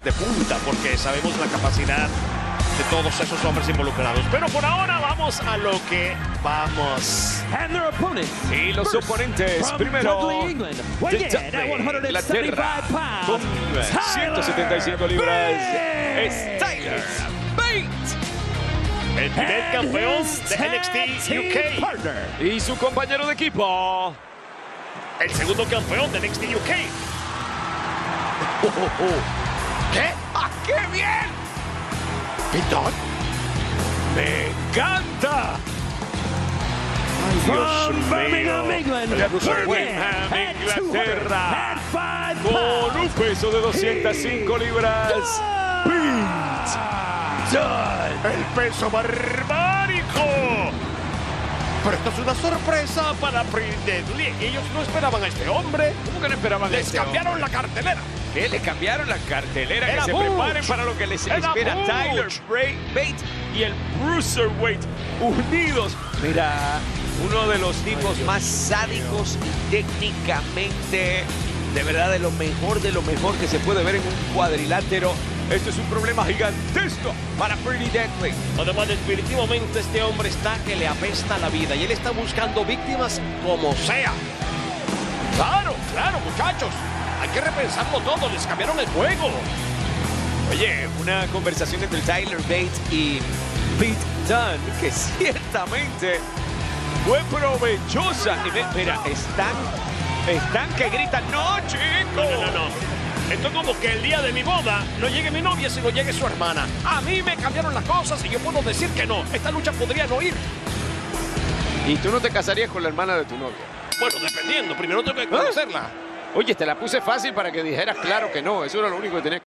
de punta, porque sabemos la capacidad de todos esos hombres involucrados. Pero por ahora vamos a lo que vamos. Y los oponentes, primero, de Inglaterra, con 175 libras, es Tyler Bate. El primer campeón de NXT UK. Y su compañero de equipo. El segundo campeón de NXT UK. ¿Qué? ¡Ah, qué bien! ¿Perdón? ¡Me encanta! ¡Ay, Dios mío! De Birmingham, Inglaterra, con un peso de 205 libras, Pete Dunne. ¡El peso barbárico! Pero esto es una sorpresa para Pretty Deadly. Ellos no esperaban a este hombre. ¿Cómo que no esperaban a Les este cambiaron hombre? la cartelera. ¿Qué? Le cambiaron la cartelera. Era que se Butch. preparen para lo que les Era espera. Butch. Tyler Bate y el Bruiserweight unidos. Mira, uno de los tipos más sádicos y técnicamente, de verdad, de lo mejor que se puede ver en un cuadrilátero. Esto es un problema gigantesco para Pretty Deadly. Además, definitivamente este hombre está que le apesta la vida y él está buscando víctimas como sea. Claro, claro, muchachos. Hay que repensarlo todo. Les cambiaron el juego. Oye, una conversación entre Tyler Bate y Pete Dunne que ciertamente fue provechosa. Y mira, están que gritan, ¡no, chicos! No. Esto es como que el día de mi boda no llegue mi novia, sino llegue su hermana. A mí me cambiaron las cosas y yo puedo decir que no. Esta lucha podría no ir. ¿Y tú no te casarías con la hermana de tu novia? Bueno, dependiendo. Primero tengo que conocerla. Oye, te la puse fácil para que dijeras claro que no. Eso era lo único que tenía.